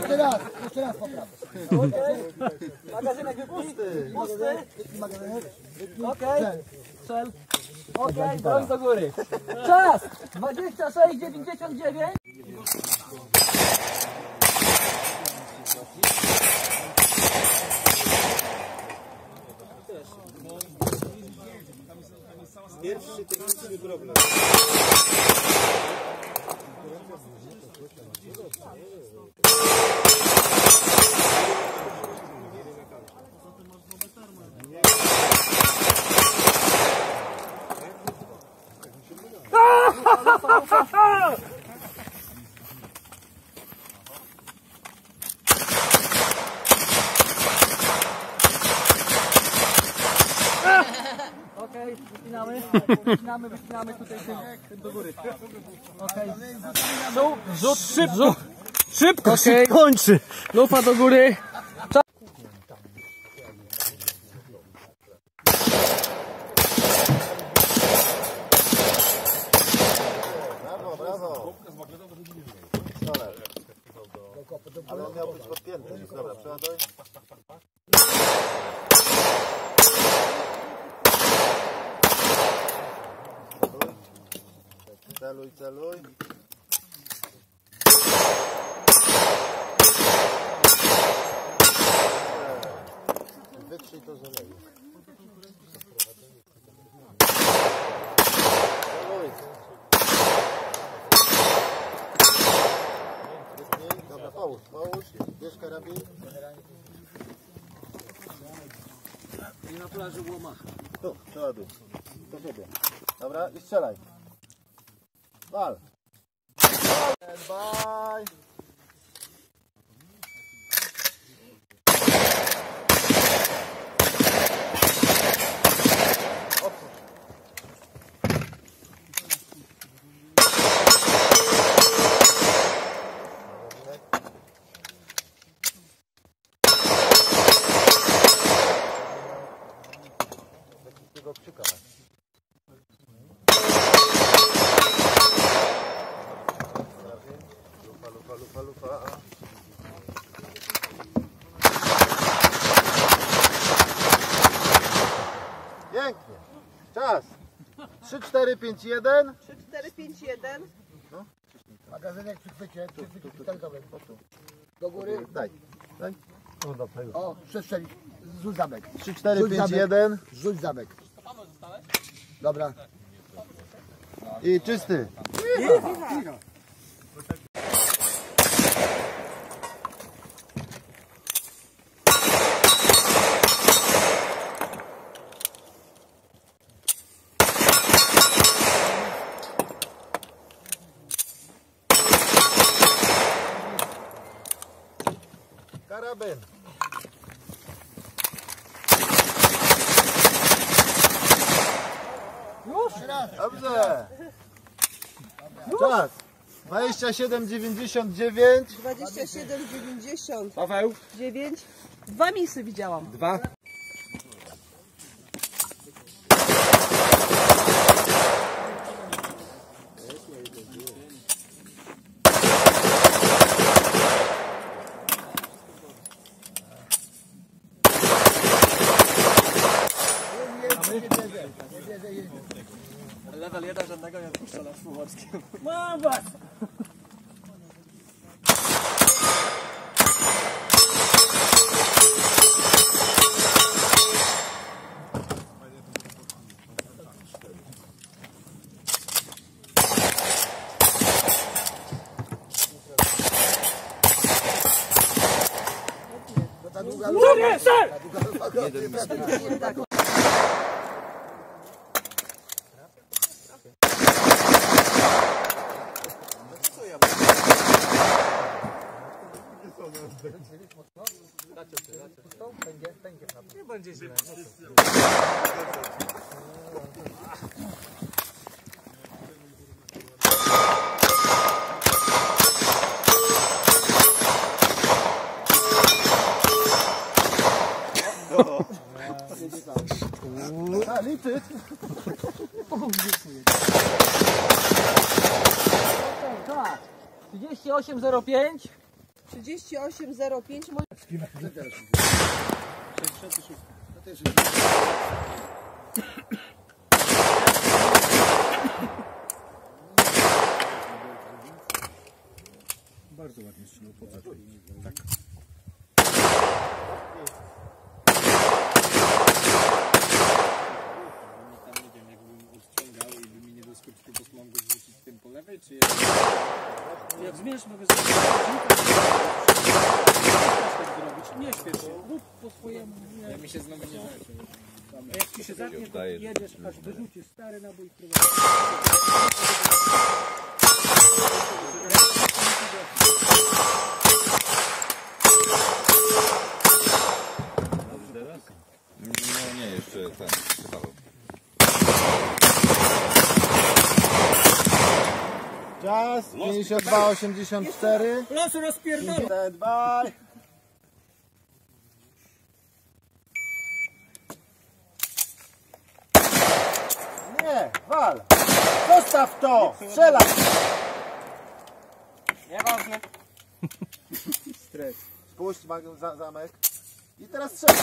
Jeszcze raz popraw. Magazynek pusty. Okej. Cel. Okej, broń do góry. Czas 26:99. Pierwszy techniczny problem. Okej, wycinamy tutaj tym do góry. Okej. Rzut szybko. Szybko się kończy. Lufa do góry. Brawo, brawo. Ale on miał być podpięty. Dobra, przeładuj. Celuj, celuj. Wykrzyj to zaleje. Celuj. Dobra, połóż. Bierz karabin. I na plaży Łomacha. Tu, przeładuj. Do siebie. Dobra, i strzelaj. Wal. Bye. Takiego krzyka. Lufa. Pięknie. Czas. 3, 4, 5, 1. 3, 4, 5, 1. Magazynek przy chwycie sztangowy. Do góry. Daj. O, przestrzelić. Rzuć zamek. 3, 4, 5, 1. Rzuć zamek. Dobra. I czysty. Karabin. Już? Dobrze. Czas. 27,99. 27,90. Paweł. 9. 2 misy widziałam. 2. Level 1 żadnego nie odpuszcza na Szmuchorskim. Mam was! Nie będzie źle. Liczyć. 38,05. 38,05. Bardzo ładnie strzelał, popatrz. Tak. Tam nie wiem, jakbym odciągał i by mi nie doskoczył, to mam go zrzucić tym po lewej, czy jak zmierz, mogę zrobić. Nie śpiesz się, rób po swojemu. Ja mi się znowu nie a jak ci się zatnie, to jedziesz, aż wyrzucisz stary nabój i prowadzisz. No nie, jeszcze ten kawał. Czas 52,84. Losu rozpierdolę! Stand by. Nie, wal. Zostaw to. Strzelaj. Nieważne. Stres. Spuść zamek. I teraz strzelaj.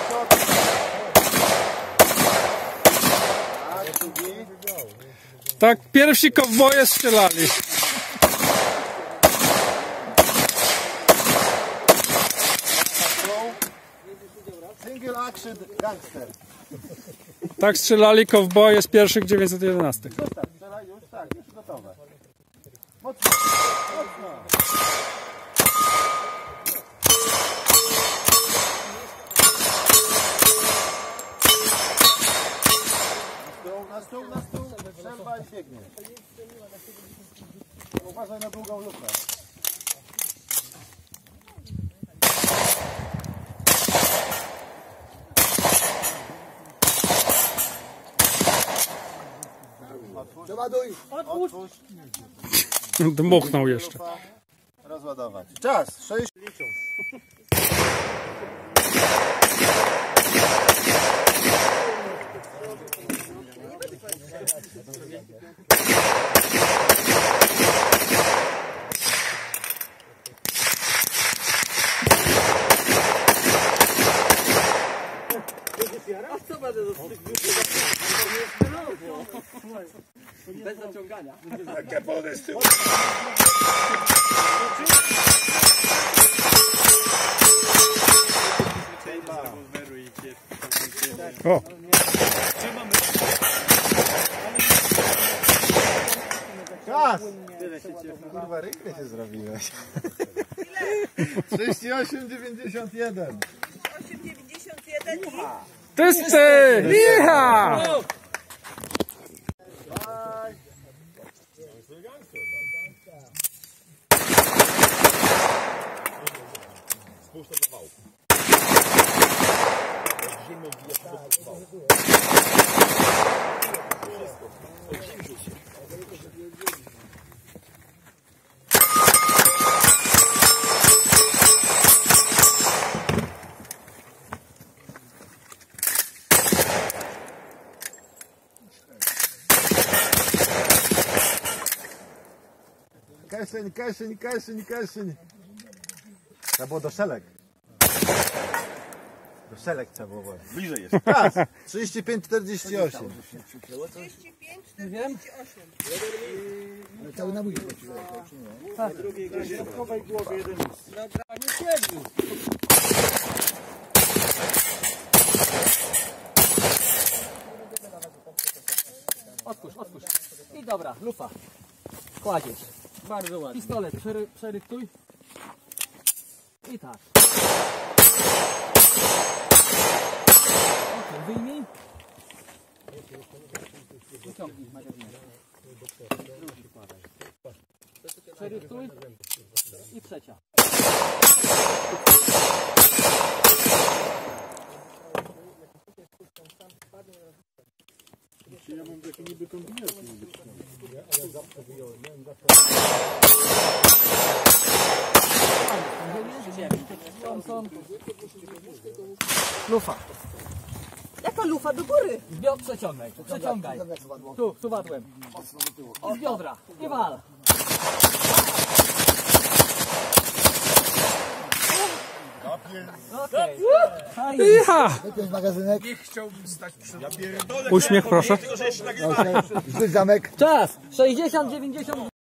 Tak, drugi. Tak, pierwsi kowboje strzelali. Single action gangster. Tak strzelali kowboje z pierwszych 911. Zostaw, strzelaj już, tak, już gotowe. Mocno, mocno. Na stół, na stół, strzelba i biegnie. Uważaj na długą lufę. Doładuj. Otwórz. Dmuchnął jeszcze. Rozładować. Czas, 6. Bez zaciągania. O, Czas! Kurwa, rękę się zrobiłeś. 38,91. 8,91 i... wszyscy! Iha! Kieszeń, kieszeń, kieszeń, kieszeń. Trzeba było do szelek. Do szelek trzeba było właśnie. Bliżej jest. Czas! 35,48. 35,48. Ale cały nabój. Otwórz, otwórz. I dobra, lufa. Kładziesz. Bardzo ładnie. Pistolet przeryktuj. I tak. Ok, wyjmij. Wyciągnij magazynek. Drugi wkładaj. Przeryktuj. I trzecia. Ja mam taki niby kombinację. Ale zawsze wyjąłem. Lufa. Jaka lufa do góry? Przeciągaj. Przeciągaj. Tu, suwadłem. I z biodra. I wal. Iha! Wypiąć magazynek. Uśmiech proszę. Rzuć zamek. Czas! 60, 90.